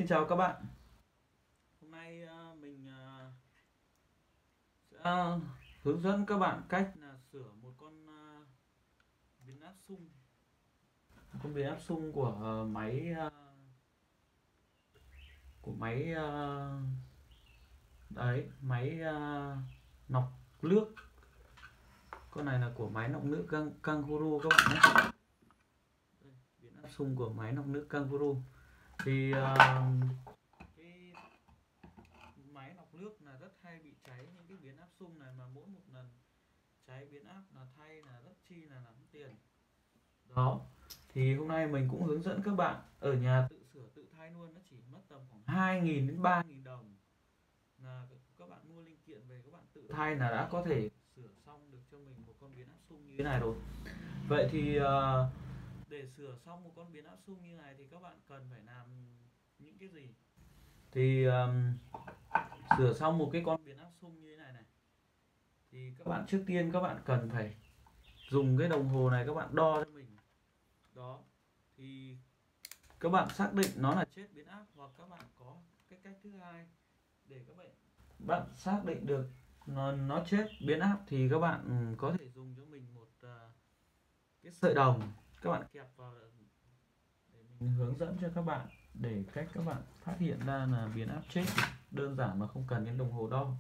Xin chào các bạn. Hôm nay mình sẽ hướng dẫn các bạn cách là sửa một con biến áp xung, con biến áp xung của máy đấy, máy lọc nước. Con này là của máy lọc nước Kangaroo các bạn nhé. Đây, biến áp xung của máy lọc nước Kangaroo. Thì cái máy lọc nước là rất hay bị cháy những cái biến áp xung này, mà mỗi một lần cháy biến áp là thay là rất chi là lắm tiền. Đó, thì hôm nay mình cũng hướng dẫn các bạn ở nhà tự sửa tự thay luôn, nó chỉ mất tầm khoảng 2.000 đến 3.000 đồng là các bạn mua linh kiện về, các bạn tự thay là đã có thể sửa xong được cho mình một con biến áp xung như thế này rồi. Vậy thì để sửa xong một con biến áp xung như này thì các bạn cần phải làm những cái gì? Thì sửa xong một cái con biến áp xung như thế này này, thì các bạn trước tiên các bạn cần phải dùng cái đồng hồ này, các bạn đo cho mình. Đó, thì các bạn xác định nó là chết biến áp, hoặc các bạn có cái cách thứ hai để các bạn xác định được nó chết biến áp, thì các bạn có thể dùng cho mình một cái sợi đồng, các bạn kẹp vào để mình hướng dẫn cho các bạn để cách các bạn phát hiện ra là biến áp chết đơn giản mà không cần đến đồng hồ đo.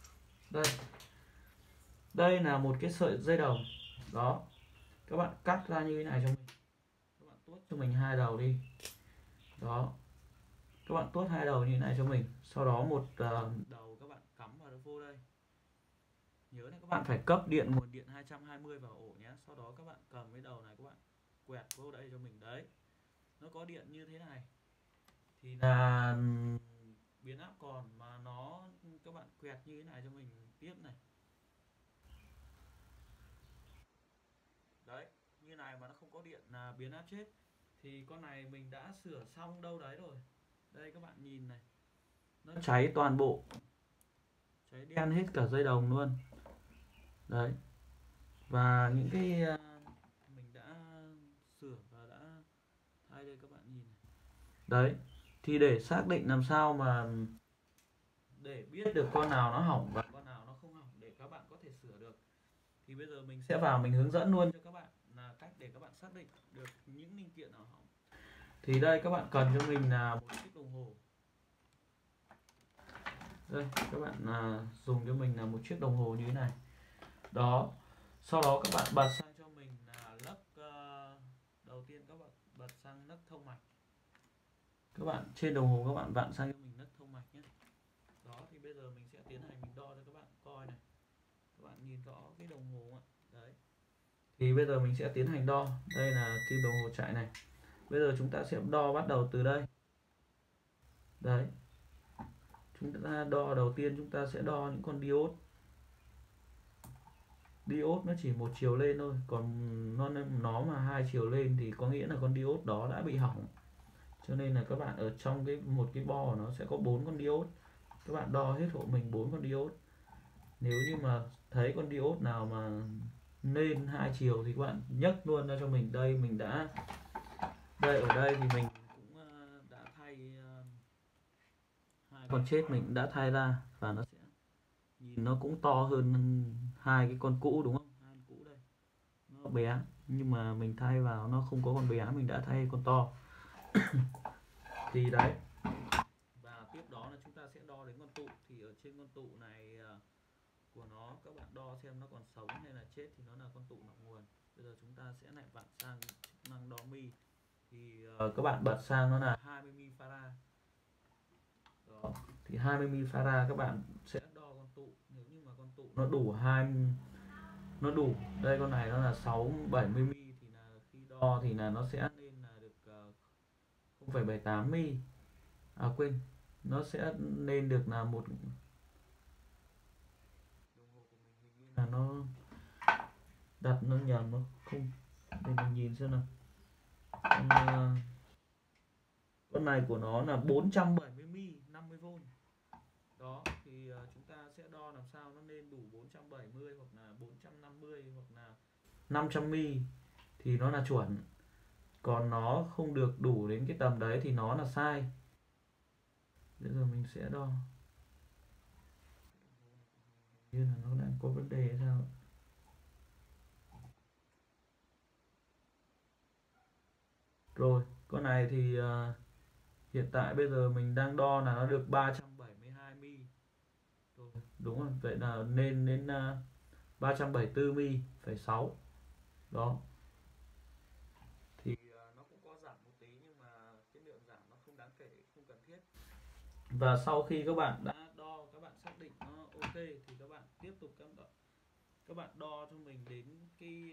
Đây là một cái sợi dây đồng. Đó, các bạn cắt ra như thế này cho mình, các bạn tuốt cho mình hai đầu đi. Đó, các bạn tuốt hai đầu như thế này cho mình, sau đó một đầu các bạn cắm vào vô đây. Nhớ là các bạn phải cấp điện, nguồn điện 220 vào ổ nhé. Sau đó các bạn cầm cái đầu này, các bạn quẹt vô đây cho mình. Đấy, nó có điện như thế này thì là biến áp còn, mà nó các bạn quẹt như thế này cho mình tiếp này. Đấy, như này mà nó không có điện là biến áp chết. Thì con này mình đã sửa xong đâu đấy rồi. Đây các bạn nhìn này, nó cháy toàn bộ, cháy đen hết cả dây đồng luôn. Đấy, và những cái mình đã sửa và đã thay đây, các bạn nhìn này. Đấy, thì để xác định làm sao mà để biết được con nào nó hỏng và con nào nó không hỏng để các bạn có thể sửa được, thì bây giờ mình sẽ vào mình hướng dẫn luôn cho các bạn là cách để các bạn xác định được những linh kiện nào hỏng. Thì đây các bạn cần cho mình là một chiếc đồng hồ. Đây các bạn dùng cho mình là một chiếc đồng hồ như thế này. Đó, sau đó các bạn bật sang cho mình là lấc đầu tiên các bạn bật sang nấc thông mạch. Các bạn trên đồng hồ các bạn vặn sang cho mình nấc thông mạch nhé. Đó, thì bây giờ mình sẽ tiến hành mình đo cho các bạn coi này. Các bạn nhìn rõ cái đồng hồ ạ. Đấy, thì bây giờ mình sẽ tiến hành đo. Đây là kim đồng hồ chạy này. Bây giờ chúng ta sẽ đo bắt đầu từ đây. Đấy, chúng ta đo đầu tiên, chúng ta sẽ đo những con diode. Diode nó chỉ một chiều lên thôi, còn nó mà hai chiều lên thì có nghĩa là con diode đó đã bị hỏng. Cho nên là các bạn ở trong một cái bo nó sẽ có 4 con diode. Các bạn đo hết hộ mình 4 con diode. Nếu như mà thấy con diode nào mà lên hai chiều thì các bạn nhấc luôn ra cho mình. Đây mình đã, đây ở đây thì mình cũng đã thay hai con chết, mình đã thay ra và nó sẽ nhìn nó cũng to hơn hai cái con cũ đúng không? Hai con cũ đây nó bé, nhưng mà mình thay vào nó không có con bé, mình đã thay con to. Thì đấy, và tiếp đó là chúng ta sẽ đo đến con tụ. Thì ở trên con tụ này của nó, các bạn đo xem nó còn sống hay là chết thì nó là con tụ ngọn nguồn. Bây giờ chúng ta sẽ lại vặn sang chức năng đo mi. Thì các bạn bật sang nó là 20 mi farad. Đó, thì 20 mi farad các bạn sẽ đo con tụ. Nếu như mà con tụ nó đủ nó đủ, đây con này nó là 70 mi thì là khi đo thì là nó sẽ lên là được 0,78 mi. À quên, nó sẽ lên được là một đồng hồ của mình hình như là nó đặt nó nhầm, nó không, để mình nhìn xem nào. Con này của nó là 470 mi 50V. Đó, thì chúng ta sẽ đo làm sao nó nên đủ 470 hoặc là 450 hoặc là 500 mi thì nó là chuẩn. Còn nó không được đủ đến cái tầm đấy thì nó là sai. Bây giờ mình sẽ đo, như là nó đang có vấn đề hay sao. Rồi con này thì hiện tại bây giờ mình đang đo là nó được 372 mi. Rồi, đúng rồi, vậy là nên đến 374 mi phẩy 6. Đó thì nó cũng có giảm một tí nhưng mà cái lượng giảm nó không đáng kể, không cần thiết. Và sau khi các bạn đã đo, các bạn xác định nó ok thì các bạn tiếp tục các bạn đo cho mình đến cái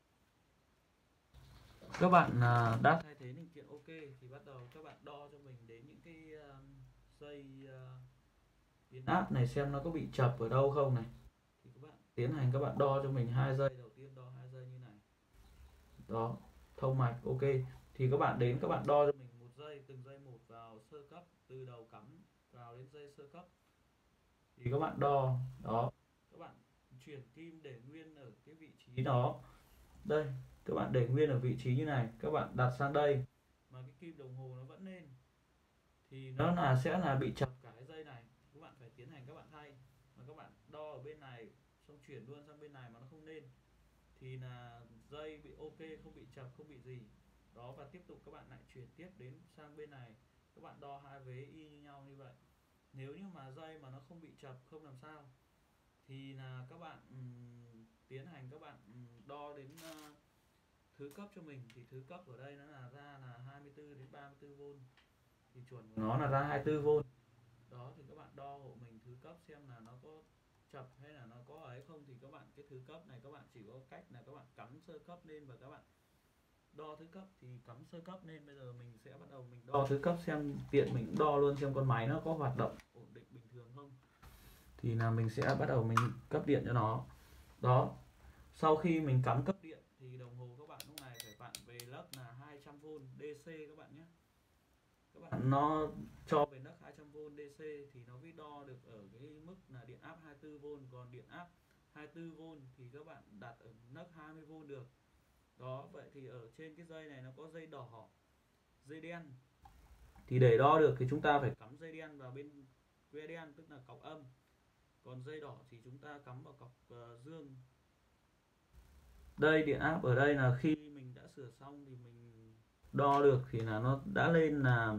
các bạn đã thay thế linh kiện ok thì bắt đầu các bạn đo cho mình đến những cái dây biến áp này xem nó có bị chập ở đâu không này. Thì các bạn tiến hành các bạn đo cho mình 2 giây đầu tiên, đo 2 giây như này. Đó, thông mạch ok. Thì các bạn đến các bạn đo cho mình 1 giây, từng giây một vào sơ cấp, từ đầu cắm vào đến dây sơ cấp. Thì các bạn đo, đó, các bạn chuyển kim để nguyên ở cái vị trí đó. Đây, các bạn để nguyên ở vị trí như này, các bạn đặt sang đây mà cái kim đồng hồ nó vẫn lên thì nó sẽ là bị chập cả cái dây này. Các bạn phải tiến hành các bạn thay, mà các bạn đo ở bên này xong chuyển luôn sang bên này mà nó không lên thì là dây bị ok, không bị chập, không bị gì. Đó, và tiếp tục các bạn lại chuyển tiếp đến sang bên này, các bạn đo 2 vế y như nhau như vậy. Nếu như mà dây mà nó không bị chập, không làm sao thì là các bạn tiến hành các bạn đo đến thứ cấp cho mình. Thì thứ cấp ở đây nó là ra là 24 đến 34V, thì chuẩn của nó là ra 24V. Đó, thì các bạn đo hộ mình thứ cấp xem là nó có chập hay là nó có ấy không. Thì các bạn cái thứ cấp này các bạn chỉ có cách là các bạn cắm sơ cấp lên và các bạn đo thứ cấp. Thì cắm sơ cấp lên, bây giờ mình sẽ bắt đầu mình đo thứ cấp xem, tiện mình đo luôn xem con máy nó có hoạt động ổn định bình thường không. Thì là mình sẽ bắt đầu mình cấp điện cho nó. Đó, sau khi mình cắm cấp điện thì đồng hồ các bạn lúc này phải vặn về lớp là 200V DC các bạn nhé. Các bạn nó cho về nấc 200V DC thì nó mới đo được ở cái mức là điện áp 24V. Còn điện áp 24V thì các bạn đặt ở nấc 20V được. Đó, vậy thì ở trên cái dây này nó có dây đỏ, dây đen. Thì để đo được thì chúng ta phải cắm dây đen vào bên que đen, tức là cọc âm. Còn dây đỏ thì chúng ta cắm vào cọc dương. Đây, điện áp ở đây là khi mình đã sửa xong thì mình đo được thì là nó đã lên là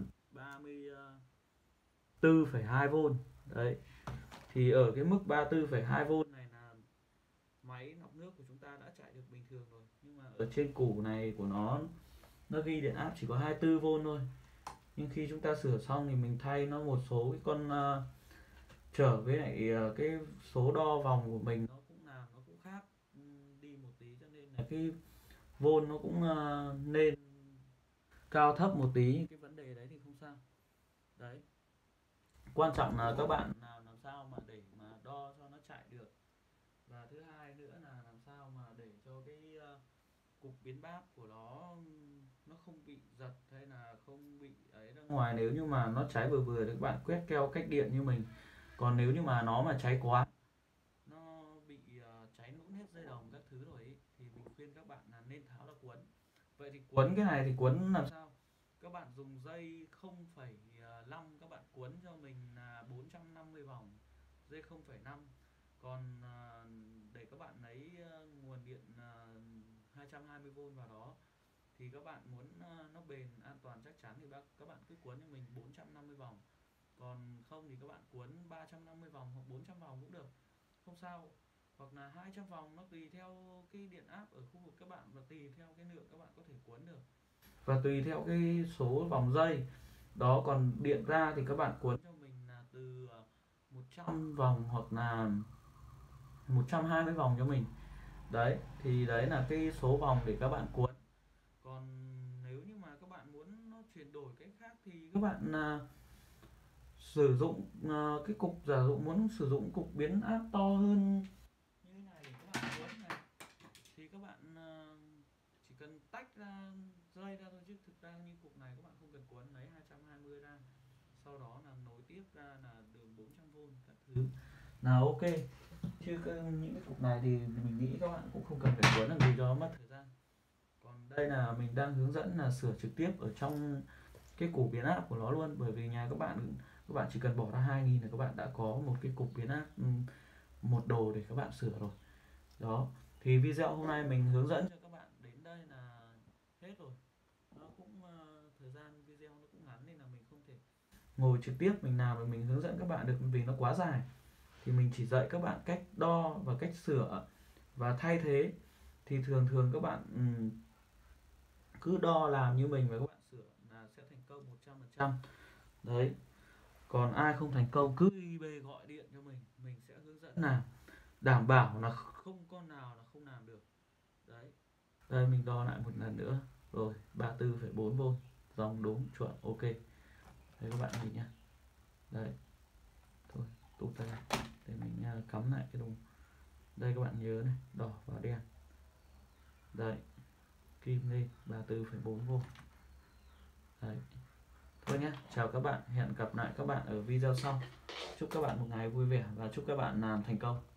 34,2V. Đấy, thì ở cái mức 34,2V này là máy lọc nước của chúng ta đã chạy được bình thường rồi. Nhưng mà ở trên củ này của nó ghi điện áp chỉ có 24V thôi. Nhưng khi chúng ta sửa xong thì mình thay nó một số cái con trở với lại cái số đo vòng của mình nó cũng khác đi một tí, cho nên là cái vôn nó cũng nên cao thấp một tí. Cái vấn đề đấy thì không sao. Đấy, quan trọng là các bạn làm sao mà để mà đo cho nó chạy được. Và thứ hai nữa là làm sao mà để cho cái cục biến áp của nó không bị giật hay là không bị ấy ra ngoài. Nếu như mà nó cháy vừa vừa thì các bạn quét keo cách điện như mình. Còn nếu như mà nó mà cháy quá, nó bị cháy nút hết dây đồng các thứ rồi ấy, thì mình khuyên các bạn là nên tháo ra cuốn. Vậy thì cuốn cái này thì cuốn làm sao? Các bạn dùng dây 0,5 các bạn cuốn cho mình là 450 vòng, dây 0,5. Còn để các bạn lấy nguồn điện 220V vào đó thì các bạn muốn nó bền, an toàn, chắc chắn thì các bạn cứ cuốn cho mình 450 vòng. Còn không thì các bạn cuốn 350 vòng hoặc 400 vòng cũng được, không sao. Hoặc là 200 vòng, nó tùy theo cái điện áp ở khu vực các bạn và tùy theo cái lượng các bạn có thể cuốn được. Và tùy theo cái số vòng dây. Đó, còn điện ra thì các bạn cuốn cho mình là từ 100 vòng hoặc là 120 vòng cho mình. Đấy, thì đấy là cái số vòng để các bạn cuốn. Còn nếu như mà các bạn muốn nó chuyển đổi cái khác thì các bạn sử dụng cái cục, giả dụ muốn sử dụng cục biến áp to hơn như thế này để các bạn cuốn này, thì các bạn chỉ cần tách ra dây ra thôi. Chứ thực ra như cục này các bạn không cần cuốn, lấy 220 ra, sau đó là nối tiếp ra là đường 400V các thứ là ok. Chứ những cái cục này thì mình nghĩ các bạn cũng không cần phải cuốn làm gì cho nó mất thời gian. Còn đây là mình đang hướng dẫn là sửa trực tiếp ở trong cái củ biến áp của nó luôn. Bởi vì nhà các các bạn chỉ cần bỏ ra 2.000 là các bạn đã có một cái cục biến áp, một đồ để các bạn sửa rồi. Đó, thì video hôm nay mình hướng dẫn cho các bạn đến đây là hết rồi. Nó cũng thời gian video nó cũng ngắn nên là mình không thể ngồi trực tiếp mình làm và mình hướng dẫn các bạn được vì nó quá dài. Thì mình chỉ dạy các bạn cách đo và cách sửa và thay thế. Thì thường thường các bạn cứ đo làm như mình và các bạn sửa là sẽ thành công 100%. Đấy. Còn ai không thành công cứ IB gọi điện cho mình sẽ hướng dẫn làm, đảm bảo là không con nào là không làm được. Đấy. Đây mình đo lại một lần nữa. Rồi, 34,4V, dòng đúng chuẩn ok. Đấy các bạn nhìn nhá. Đấy. Thôi, tụt ra này. Để mình cắm lại cái đồng. Đây các bạn nhớ này, đỏ và đen. Đấy. Kim lên 34,4V. Đấy. Thôi nhé, chào các bạn, hẹn gặp lại các bạn ở video sau. Chúc các bạn một ngày vui vẻ và chúc các bạn làm thành công.